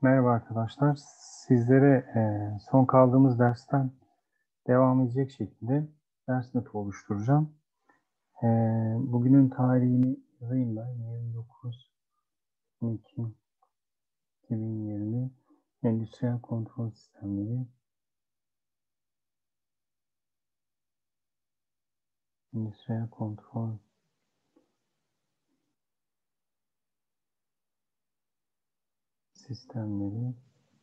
Merhaba arkadaşlar. Sizlere son kaldığımız dersten devam edecek şekilde ders notu oluşturacağım. E, Bugünün tarihini yazayım ben. 29/12/2020 Endüstriyel Kontrol Sistemleri. Endüstriyel Kontrol Sistemleri.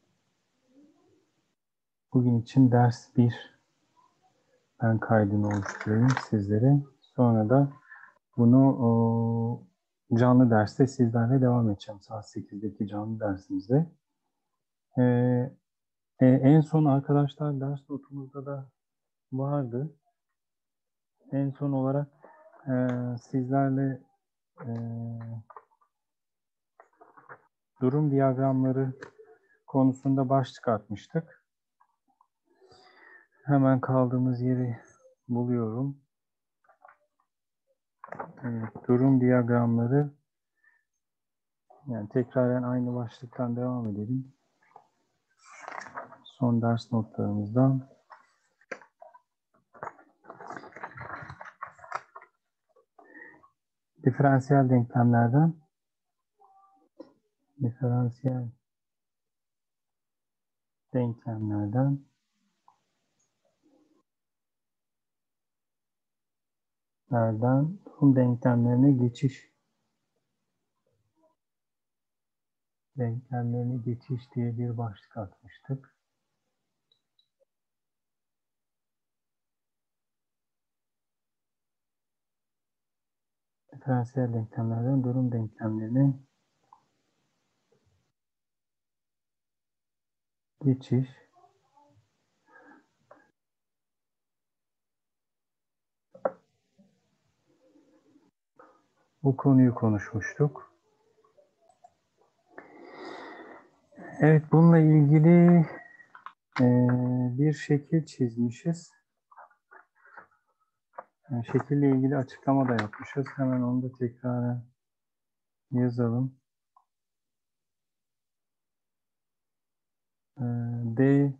Bugün için ders 1. Ben kaydını oluşturayım sizlere. Sonra da bunu canlı derste sizlerle devam edeceğim. Saat 8'deki canlı dersimizde. En son arkadaşlar ders notumuzda da vardı. En son olarak sizlerle e, durum diyagramları konusunda başlık atmıştık. Hemen kaldığımız yeri buluyorum. Evet, durum diyagramları, yani tekraren aynı başlıktan devam edelim. Son ders notlarımızdan. Diferansiyel denklemlerden durum denklemlerine geçiş diye bir başlık atmıştık. Diferansiyel denklemlerden durum denklemlerine geçiş. Bu konuyu konuşmuştuk. Evet, bununla ilgili bir şekil çizmişiz. Yani şekille ilgili açıklama da yapmışız. Hemen onu da tekrar yazalım. D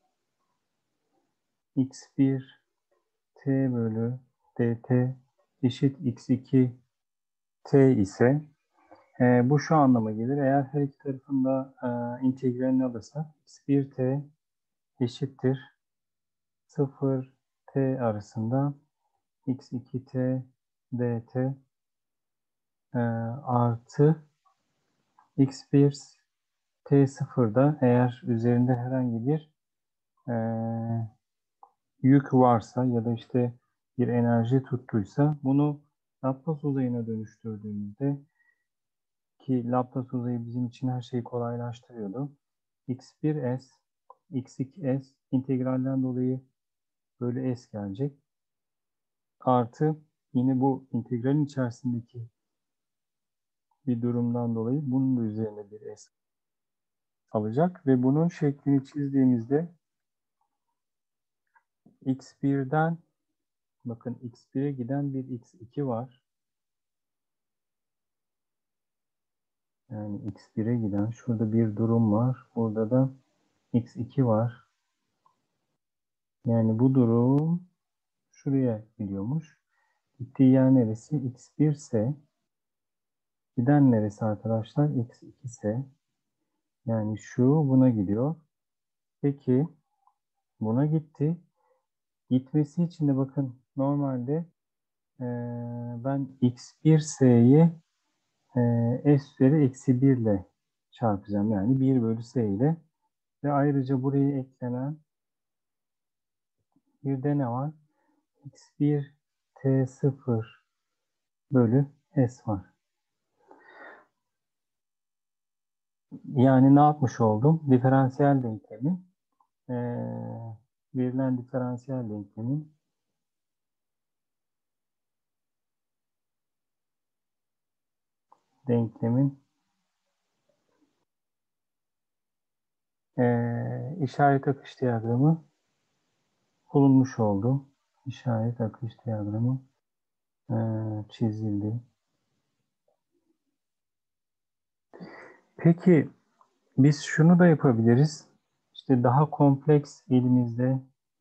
x1 t bölü dt eşit x2 t ise bu şu anlama gelir. Eğer her iki tarafında integralini alırsak x1 t eşittir 0 t arasında x2 t dt artı x1 t0'da eğer üzerinde herhangi bir yük varsa ya da işte bir enerji tuttuysa bunu Laplace uzayına dönüştürdüğümüzde, ki Laplace uzayı bizim için her şeyi kolaylaştırıyordu. x1s, x2s integralden dolayı bölü s gelecek. Artı yine bu integralin içerisindeki bir durumdan dolayı bunun da üzerine bir s alacak ve bunun şeklini çizdiğimizde x1'den, bakın x1'e giden bir x2 var. Yani x1'e giden şurada bir durum var. Burada da x2 var. Yani bu durum şuraya gidiyormuş. Gittiği yer neresi? x1 ise giden neresi arkadaşlar? x2 ise yani şu buna gidiyor. Peki buna gitti. Gitmesi için de bakın normalde ben x1s'yi s üzeri eksi 1 ile çarpacağım. Yani 1 bölü s ile ve ayrıca buraya eklenen bir de ne var? x1 t0 bölü s var. Yani ne yapmış oldum? Diferansiyel denklemi, verilen diferansiyel denklemin işaret akış diyagramı bulunmuş oldu. İşaret akış diyagramı çizildi. Peki Biz şunu da yapabiliriz. İşte daha kompleks elimizde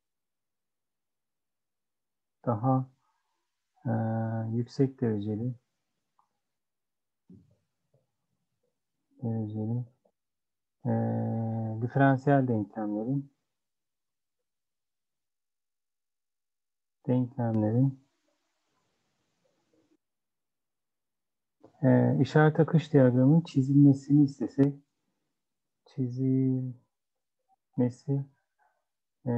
daha yüksek dereceli diferansiyel denklemlerin işaret akış diyagramının çizilmesini istesek, çizilmesi e,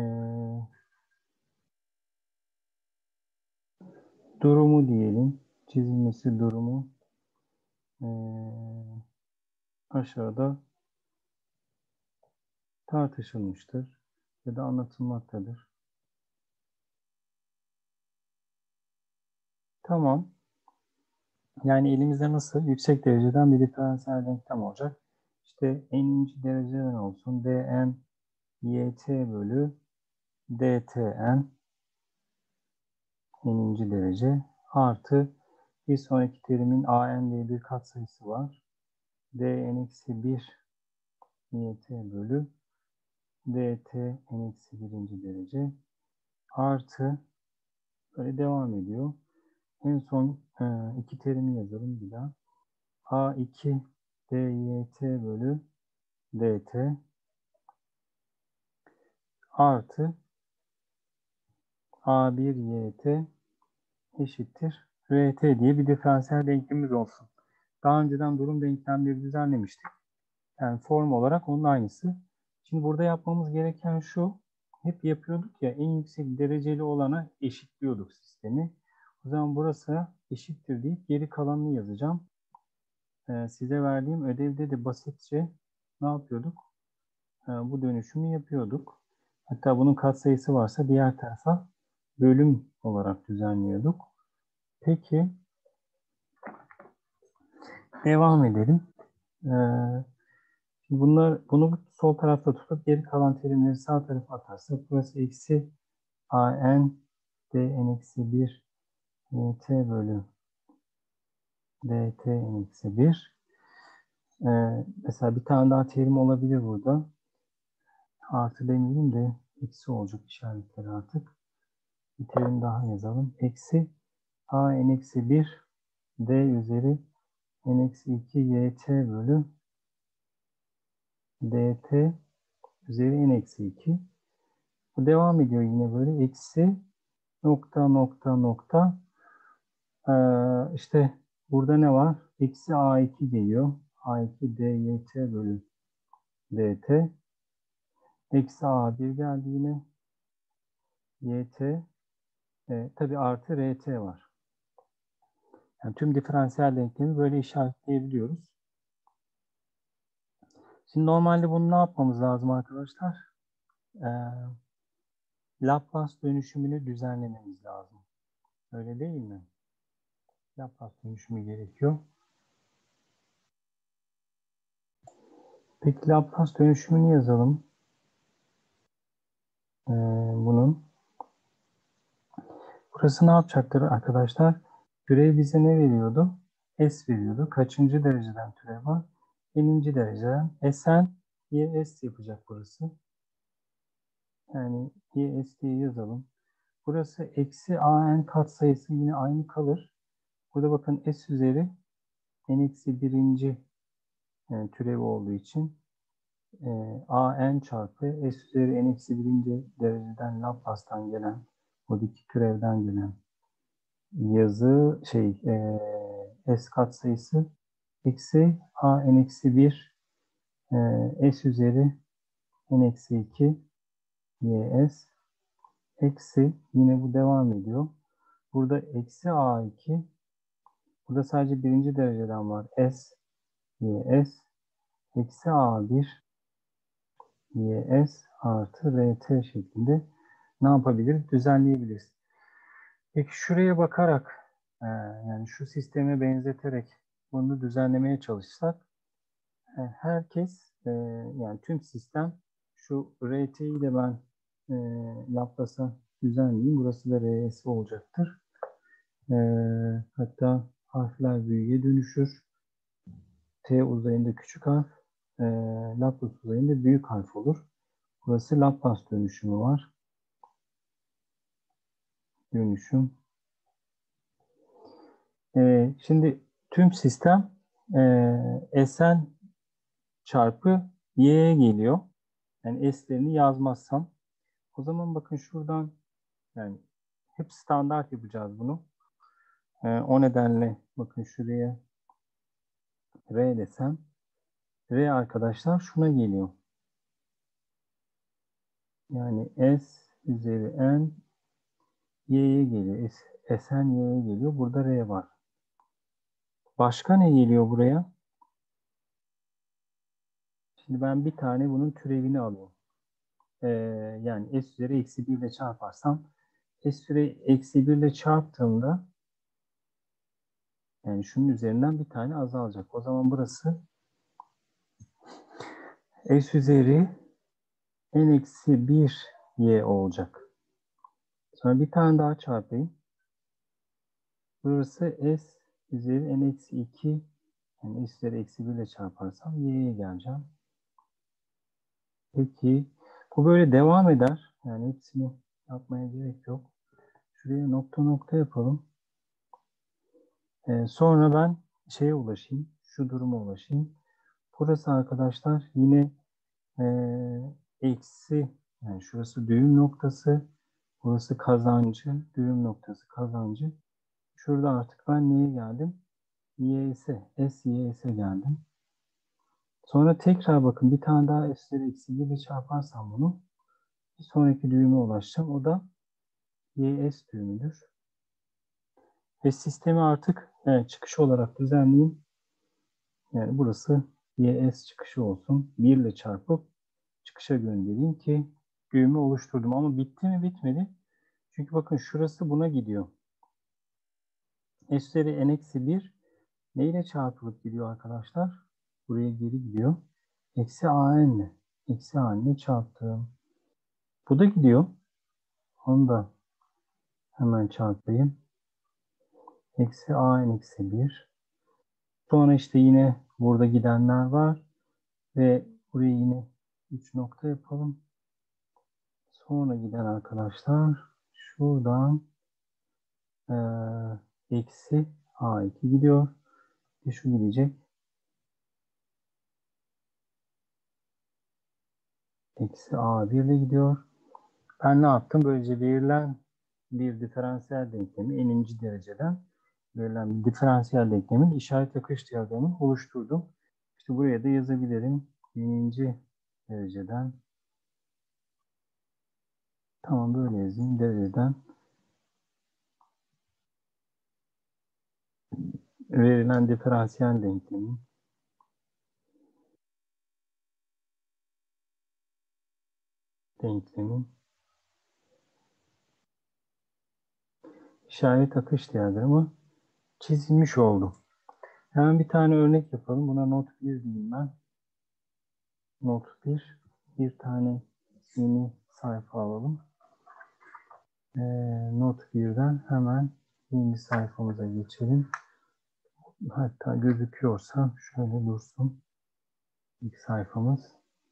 durumu diyelim. Çizilmesi durumu e, aşağıda tartışılmıştır ya da anlatılmaktadır. Tamam. Yani elimizde nasıl? Yüksek dereceden bir diferansiyel denklem olacak. İşte n'inci dereceden olsun. dn yt bölü dtn n'inci derece artı bir sonraki terimin an diye bir katsayısı var. dn-1 yt bölü dt n-1. derece artı böyle devam ediyor. En son iki terimi yazalım bir daha. A2 dyt bölü dt artı A1 yt eşittir rt diye bir diferansiyel denklemimiz olsun. Daha önceden durum denklemleri düzenlemiştik. Yani form olarak onun aynısı. Şimdi burada yapmamız gereken şu. Hep yapıyorduk ya, en yüksek dereceli olana eşitliyorduk sistemi. O zaman burası eşittir deyip geri kalanını yazacağım. Size verdiğim ödevde de basitçe ne yapıyorduk? Bu dönüşümü yapıyorduk. Hatta bunun katsayısı varsa diğer tarafa bölüm olarak düzenliyorduk. Peki devam edelim. Bunu sol tarafta tutup geri kalan terimleri sağ tarafa atarsak burası eksi an dn-1 dt bölü dt-1. Mesela bir tane daha terim olabilir burada. Artı demeyelim de eksi olacak işaretleri artık. Bir terim daha yazalım. Eksi an-1 d üzeri n-2 yt bölü dt üzeri n-2. Bu devam ediyor yine böyle. Eksi nokta nokta nokta. İşte burada ne var? Eksi a2 geliyor. a2 dyt bölü dt. Eksi a1 geldi yine. Yt. Tabii artı rt var. Yani tüm diferansiyel denklemi böyle işaretleyebiliyoruz. Şimdi normalde bunu ne yapmamız lazım arkadaşlar? Laplace dönüşümünü düzenlememiz lazım. Öyle değil mi? Laplace dönüşümü gerekiyor. Peki Laplace dönüşümünü yazalım. Bunun. Burası ne yapacaktır arkadaşlar? Türev bize ne veriyordu? S veriyordu. Kaçıncı dereceden türev var? N'inci dereceden. Sn s yapacak burası. Yani s diye yazalım. Burası eksi an katsayısı yine aynı kalır. Burada bakın s üzeri n-1. Türevi olduğu için an çarpı s üzeri n-1. dereceden Laplace'tan gelen, buradaki türevden gelen yazı s katsayısı eksi an-1 s üzeri n-2 ys eksi yine bu devam ediyor. Burada eksi a2, burada sadece birinci dereceden var. S ys eksi a1 ys artı rt şeklinde ne yapabiliriz? Düzenleyebiliriz. Peki şuraya bakarak yani şu sisteme benzeterek bunu düzenlemeye çalışsak herkes yani tüm sistem şu RT'yi de ben Laplace'a düzenleyeyim. Burası da RS olacaktır. Hatta harfler büyüğe dönüşür. T uzayında küçük harf. Laplace uzayında büyük harf olur. Burası Laplace dönüşümü var. Dönüşüm. Şimdi tüm sistem Sn çarpı y'ye geliyor. Yani s'lerini yazmazsam. O zaman bakın şuradan yani hep standart yapacağız bunu. O nedenle bakın şuraya R desem. R arkadaşlar şuna geliyor. Yani S üzeri N Y'ye geliyor. Sn Y'ye geliyor. Burada R var. Başka ne geliyor buraya? Şimdi ben bir tane bunun türevini alayım. Yani S üzeri eksi 1 ile çarparsam S üzeri eksi 1 ile çarptığımda yani şunun üzerinden bir tane azalacak. O zaman burası S üzeri N eksi 1 Y olacak. Sonra bir tane daha çarpayım. Burası S üzeri N eksi 2 yani S üzeri eksi 1 ile çarparsam Y'ye geleceğim. Peki bu böyle devam eder. Yani hepsini yapmaya gerek yok. Şuraya nokta nokta yapalım. Sonra ben şeye ulaşayım. Şu duruma ulaşayım. Burası arkadaşlar yine eksi yani şurası düğüm noktası. Burası kazancı. Düğüm noktası kazancı. Şurada artık ben neye geldim? Y's'e. S, Y's'e geldim. Sonra tekrar bakın bir tane daha s'leri eksi 1 ile çarparsam bunu bir sonraki düğüme ulaşacağım. O da YS düğümüdür. Ve sistemi artık çıkış olarak düzenleyeyim. Yani burası YS çıkışı olsun. 1 ile çarpıp çıkışa göndereyim ki düğümü oluşturdum. Ama bitti mi? Bitmedi. Çünkü bakın şurası buna gidiyor. S üzeri n-1 neyle çarpılıp gidiyor arkadaşlar? Buraya geri gidiyor. Eksi an ile. Eksi an ile çarptım. Bu da gidiyor. Onu da hemen çarpayım. Eksi an eksi 1. Sonra işte yine burada gidenler var. Ve buraya yine 3 nokta yapalım. Sonra giden arkadaşlar şuradan eksi A2 gidiyor. Ve şu gidecek. Eksi A1 ile gidiyor. Ben ne yaptım? Böylece verilen bir diferansiyel denklemi n'inci dereceden verilen bir diferansiyel denklemin işaret akış diyagramını oluşturdum. İşte buraya da yazabilirim. N'inci dereceden tamam böyle yazayım. Dereceden verilen diferansiyel denklemin işaret akış diyagramı çizilmiş oldu. Hemen bir tane örnek yapalım. Buna not 1 diyeyim ben. Not 1. Bir tane yeni sayfa alalım. Not 1'den hemen yeni sayfamıza geçelim. Hatta gözüküyorsa şöyle dursun. İlk sayfamız.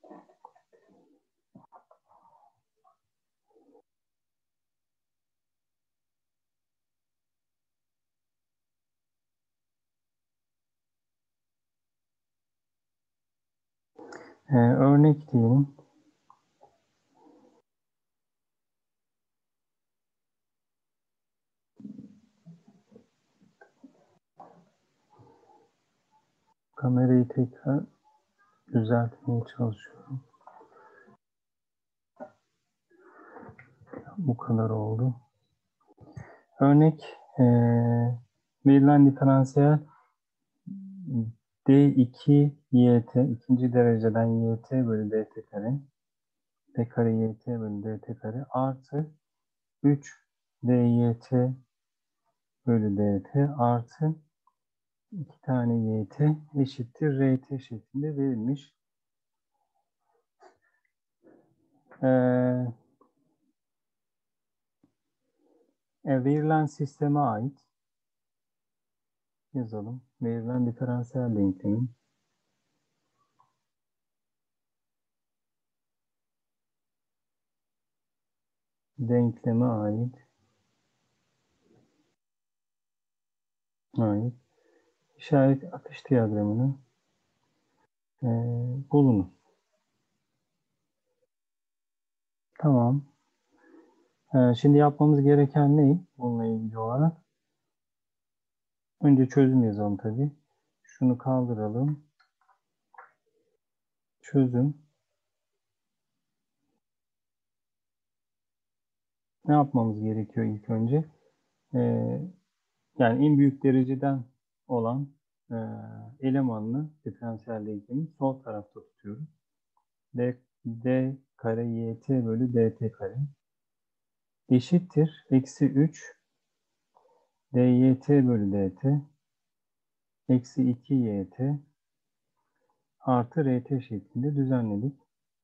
Örnek diyelim. Kamerayı tekrar düzeltmeye çalışıyorum. Bu kadar oldu. Örnek verilen diferansiyel D2 YT ikinci dereceden YT bölü DT kare D kare YT bölü DT kare artı 3 DYT bölü DT artı 2 tane YT eşittir RT şeklinde verilmiş. Verilen sisteme ait yazalım. Verilen diferansiyel denklemin denkleme ait işaret akış diyagramını bulunuz. Tamam. Şimdi yapmamız gereken ne? Bununla ilgili olarak. Önce çözüm yazalım tabii. Şunu kaldıralım. Çözüm. Ne yapmamız gerekiyor ilk önce? Yani en büyük dereceden olan elemanlı diferansiyel denklemi sol tarafta tutuyoruz. D kare yt bölü dt kare eşittir. Eksi 3 dyt bölü dt eksi 2 yt artı rt şeklinde düzenledik.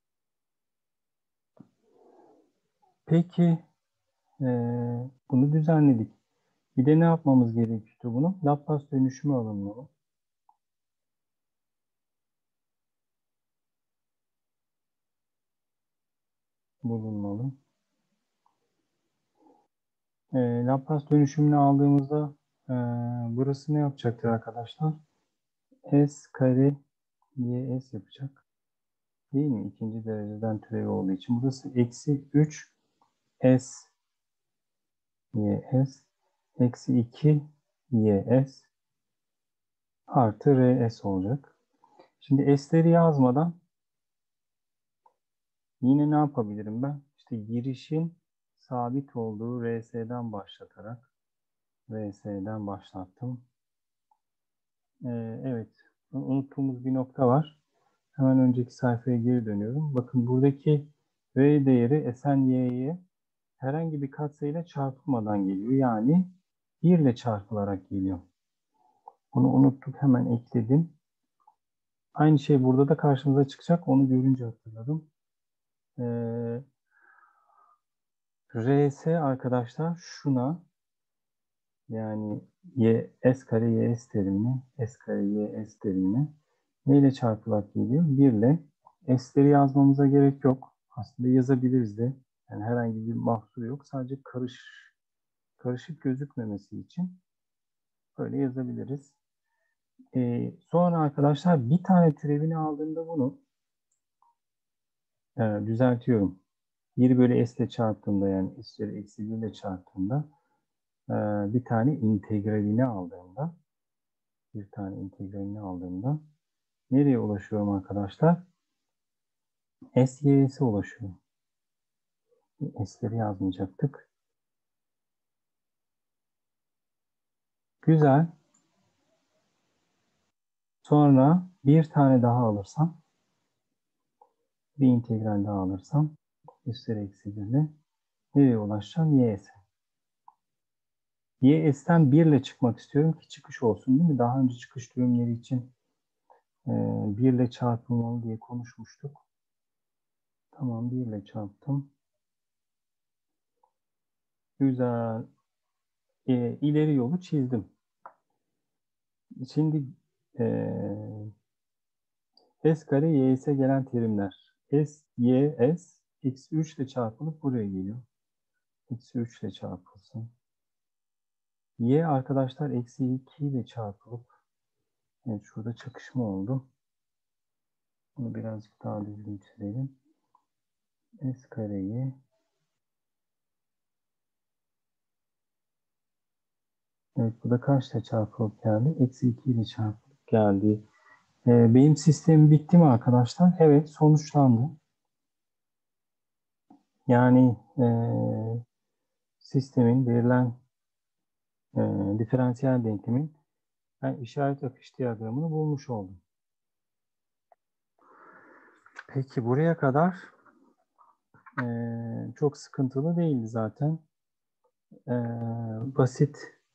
Peki bunu düzenledik. Bir de ne yapmamız gerekiyordu bunu? Laplace dönüşümü alınmalı. Bulunmalı. Laplace dönüşümünü aldığımızda burası ne yapacaktır arkadaşlar? S kare ys yapacak. Değil mi? İkinci dereceden türevi olduğu için. Burası eksi 3 s ys eksi 2 ys artı rs olacak. Şimdi s'leri yazmadan yine ne yapabilirim ben? İşte girişin sabit olduğu rs'den başlatarak rs'den başlattım. Evet. Unuttuğumuz bir nokta var. Hemen önceki sayfaya geri dönüyorum. Bakın buradaki r değeri Sn y'ye herhangi bir katsayıyla çarpılmadan geliyor. Yani 1 ile çarpılarak geliyor. Bunu unuttuk. Hemen ekledim. Aynı şey burada da karşımıza çıkacak. Onu görünce hatırladım. Rs arkadaşlar şuna yani s kare ys terimine s kare ys terimine neyle çarpılarak geliyor? 1 ile. S'leri yazmamıza gerek yok. Aslında yazabiliriz de. Yani herhangi bir mahsur yok. Sadece karışık gözükmemesi için böyle yazabiliriz. Sonra arkadaşlar bir tane türevini aldığımda bunu düzeltiyorum. 1 bölü s ile çarptığımda yani s üzeri eksi 1 ile çarptığımda bir tane integralini aldığımda nereye ulaşıyorum arkadaşlar? S y'ye ulaşıyorum. S'leri yazmayacaktık. Güzel. Sonra bir tane daha alırsam bir integral daha alırsam üstleri eksi 1 ile nereye ulaşacağım? Y's'e. Y's'ten 1 ile çıkmak istiyorum ki çıkış olsun değil mi? Daha önce çıkış düğümleri için 1 ile çarpılmalı diye konuşmuştuk. Tamam 1 ile çarptım. Güzel. İleri yolu çizdim. Şimdi s kare y's'e gelen terimler. S, y, s eksi 3 ile çarpılıp buraya geliyor. Eksi 3 ile çarpılsın. Y arkadaşlar eksi 2 ile çarpılıp evet şurada çakışma oldu. Bunu birazcık daha düzgün çizelim. S kareyi evet bu da kaçla çarpılıp geldi? Eksi 2 ile çarpılıp geldi. Benim sistemim bitti mi arkadaşlar? Evet sonuçlandı. Yani sistemin verilen diferansiyel denklemin ben işaret akış diyagramını bulmuş oldum. Peki buraya kadar çok sıkıntılı değildi zaten. Basit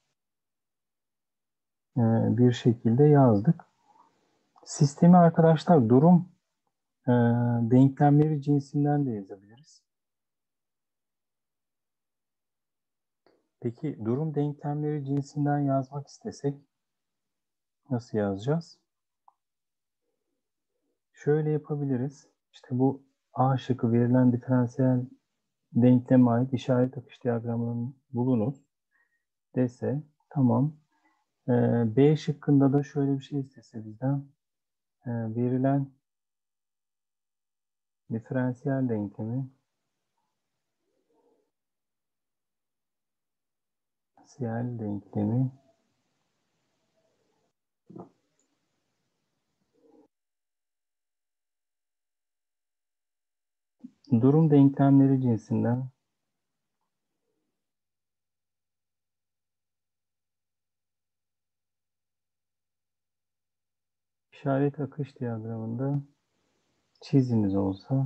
bir şekilde yazdık. Sistemi arkadaşlar durum denklemleri cinsinden de yazabiliriz. Peki durum denklemleri cinsinden yazmak istesek nasıl yazacağız? Şöyle yapabiliriz. İşte bu A şıkkı verilen diferansiyel denkleme ait işaret akış diyagramını bulunuz dese tamam. B şıkkında da şöyle bir şey istese bizden. Verilen diferansiyel denklemi durum denklemleri cinsinden işaret akış diyagramında çiziniz olsa.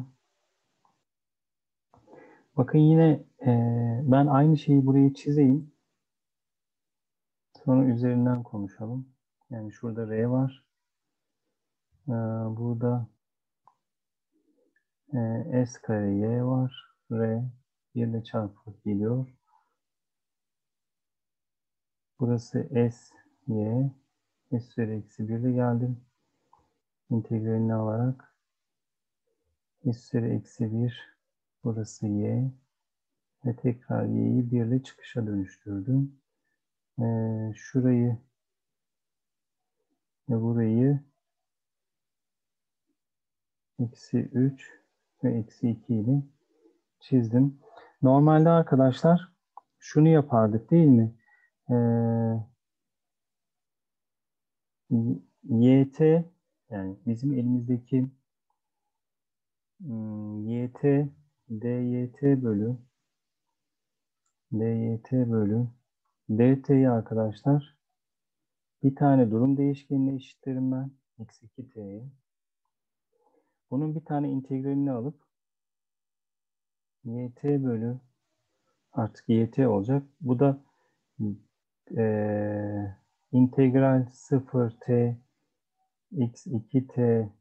Bakın yine ben aynı şeyi buraya çizeyim. Sonra üzerinden konuşalım. Yani şurada R var. Burada S kare Y var. R 1 ile çarpılıp geliyor. Burası S Y. S üzeri eksi 1 ile geldim. İntegralini alarak S üzeri eksi 1. Burası Y. Ve tekrar Y'yi 1 ile çıkışa dönüştürdüm. Şurayı ve burayı eksi 3 ve eksi 2 ile çizdim. Normalde arkadaşlar şunu yapardık değil mi? YT yani bizim elimizdeki YT DYT bölü DT'yi arkadaşlar bir tane durum değişkenine eşitlerim ben. Eksi 2T'ye. Bunun bir tane integralini alıp YT bölü artık YT olacak. Bu da integral 0T x2T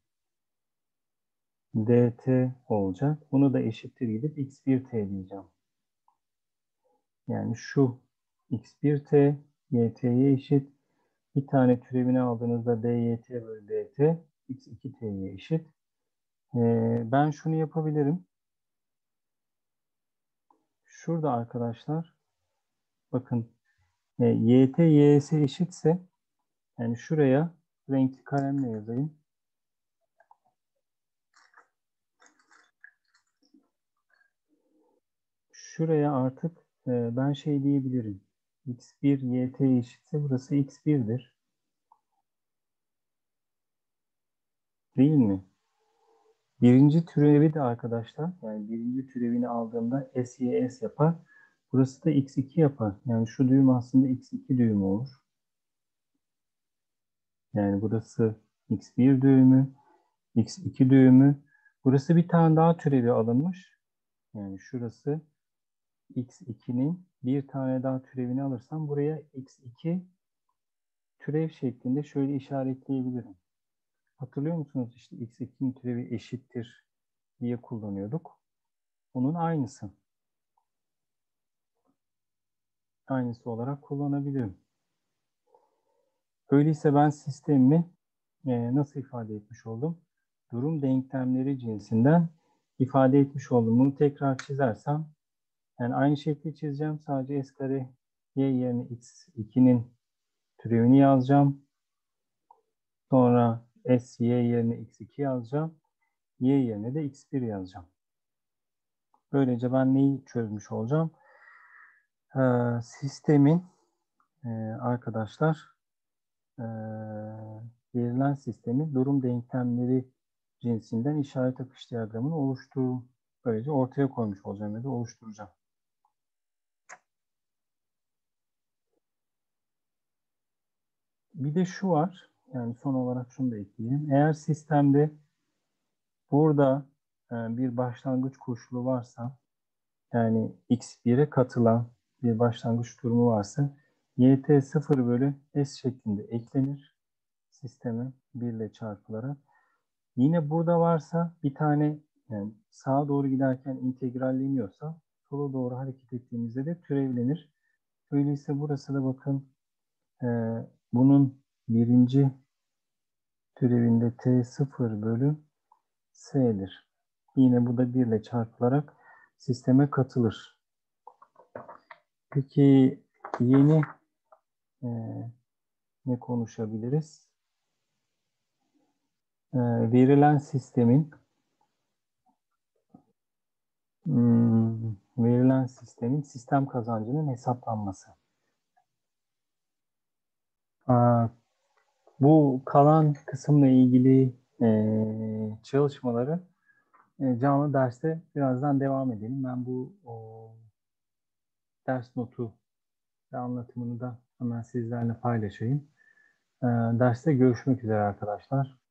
dt olacak. Bunu da eşittir gidip x1t diyeceğim. Yani şu x1t yt'ye eşit. Bir tane türevini aldığınızda dyt bölü dt x2t'ye eşit. Ben şunu yapabilirim. Şurada arkadaşlar bakın yt y'si eşitse yani şuraya renkli kalemle yazayım. Şuraya artık ben şey diyebilirim. x1 yt eşitse burası x1'dir. Değil mi? Birinci türevi de arkadaşlar yani birinci türevini aldığımda s yapar. Burası da x2 yapar. Yani şu düğüm aslında x2 düğümü olur. Yani burası x1 düğümü, x2 düğümü. Burası bir tane daha türevi alınmış. Yani şurası x2'nin bir tane daha türevini alırsam buraya x2 türev şeklinde şöyle işaretleyebilirim. Hatırlıyor musunuz? İşte x2'nin türevi eşittir diye kullanıyorduk. Onun aynısı. Aynısı olarak kullanabilirim. Öyleyse ben sistemimi nasıl ifade etmiş oldum? Durum denklemleri cinsinden ifade etmiş oldum. Bunu tekrar çizersem yani aynı şekilde çizeceğim. Sadece s kare y yerine x2'nin türevini yazacağım. Sonra s y yerine x2 yazacağım. Y yerine de x1 yazacağım. Böylece ben neyi çözmüş olacağım? Sistemin arkadaşlar verilen sistemin durum denklemleri cinsinden işaret akış diyagramını böylece ortaya koymuş olacağım ya da oluşturacağım. Bir de şu var. Yani son olarak şunu da ekleyeyim. Eğer sistemde burada bir başlangıç koşulu varsa yani x1'e katılan bir başlangıç durumu varsa yt 0 bölü s şeklinde eklenir sisteme 1 ile çarpılarak. Yine burada varsa bir tane yani sağa doğru giderken integralleniyorsa sola doğru hareket ettiğimizde de türevlenir. Öyleyse burası da bakın bunun birinci türevinde t 0 bölü s'dir. Yine bu da 1 ile çarpılarak sisteme katılır. Peki yeni ne konuşabiliriz? Verilen sistemin sistem kazancının hesaplanması. Bu kalan kısımla ilgili çalışmaları canlı derste birazdan devam edelim. Ben bu ders notu ve anlatımını da hemen sizlerle paylaşayım. Derste görüşmek üzere arkadaşlar.